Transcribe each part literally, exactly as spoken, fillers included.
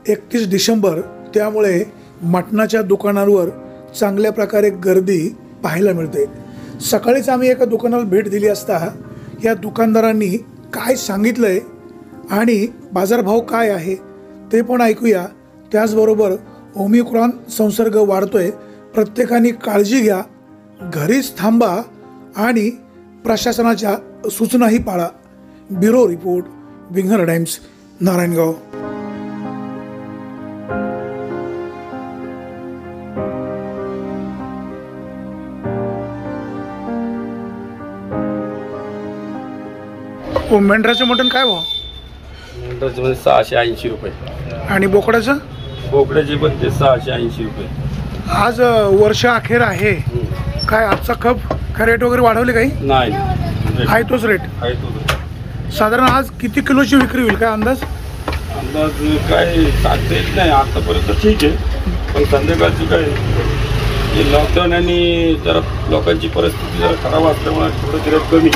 एकतीस डिसेंबर, त्यामुळे मटणाच्या दुकानांवर चांगल्या प्रकारे गर्दी पाहायला मिळते। सकाळीच आम्ही एका दुकानाला भेट दिली असता या दुकानदारांनी काय सांगितलंय आणि बाजारभाव काय आहे ते पण ऐकूया। त्याचबरोबर ओमिक्रॉन संसर्ग वाढतोय, प्रत्येकाने काळजी घ्या, घरीच थांबा आणि प्रशासनाच्या सूचनाही पाळा। Bureau report, Winger Times, Narayangaon. ओ मेंढराचं मटण काय भाव? मेंढराचं म्हणजे सहाशे ऐंशी रुपये आणि बोकडाचं? बोकड्याचे पण ते सहाशे ऐंशी रुपये। आज वर्ष अखेर आहे, काय आजचा खप काय रेट वगैरे वाढवले काही? नाही, आहे तोच रेट आहे तोच। साधारण आज किती किलोची विक्री होईल काय अंदाज? अंदाज काय सांगता येत नाही आतापर्यंत, ठीक आहे, पण संध्याकाळची काय हे लॉकडाऊन आणि जरा लोकांची परिस्थिती जरा खराब असल्यामुळे थोडं रेट कमी।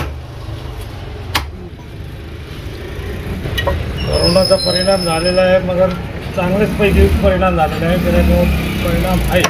कोरोनाचा परिणाम झालेला आहे, मगर चांगलेच पैकी परिणाम झालेला आहे, त्याच्यामुळे परिणाम आहे।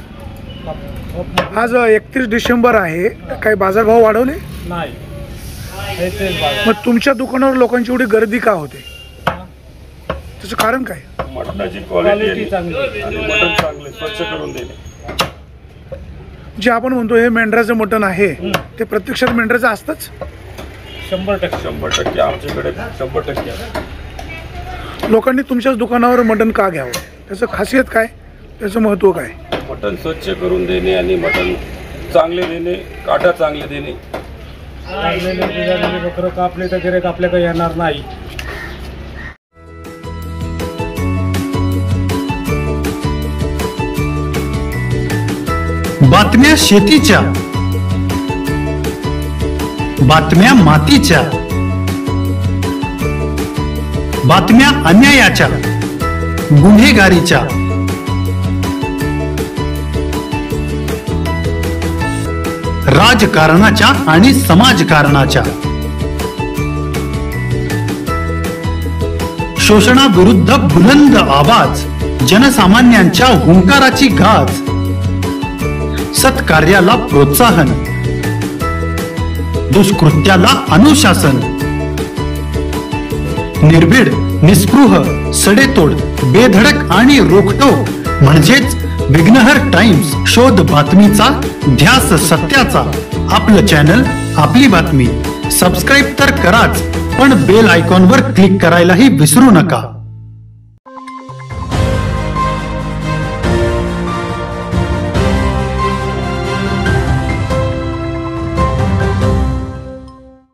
आज एकतीस डिसेंबर आहे, काही बाजारभाव वाढवले नाही? हे तेच बाजार। मग तुमच्या दुकानावर लोकांची एवढी गर्दी का होते, त्याचं कारण काय? मटणाची क्वालिटी क्वालिटी चांगली आणि मटण चांगले स्वच्छ करून देणे। जे आपण म्हणतो हे मेंढराचं मटण आहे ते प्रत्यक्षात मेंढराचं असतंच? शंभर टक्के शंभर टक्के आमच्याकडे शंभर टक्के आहे। लोकांनी तुमच्याच दुकानावर मटण का घ्यावं, त्याचं खासियत काय, त्याचं महत्त्व काय? मटण स्वच्छ करून देणे आणि मटण चांगले देणे, काटा चांगले देणे। लागलेले बिजालेले बकरं कापले तर गिऱ्हाईक आपल्याकडे येणार नाही। बातम्या शेतीच्या, बातम्या मातीच्या, बातम्या अन्यायाच्या, गुन्हेगारीच्या, राजकारणाच्या आणि समाजकारणाच्या, शोषणाविरुद्ध बुलंद आवाज, जनसामान्यांच्या हुंकाराची गाज, सत्कार्याला प्रोत्साहन, दुष्कृत्याला अनुशासन, निर्भीड, निस्पृह, सडेतोड, बेधडक आणि रोखटोक म्हणजेच विघ्नहर टाइम्स। शोध बातमीचा, ध्यास सत्याचा, आपलं चॅनल, आपली बातमी। सबस्क्राईब तर कराच, पण बेल आयकॉनवर क्लिक करायलाही विसरू नका।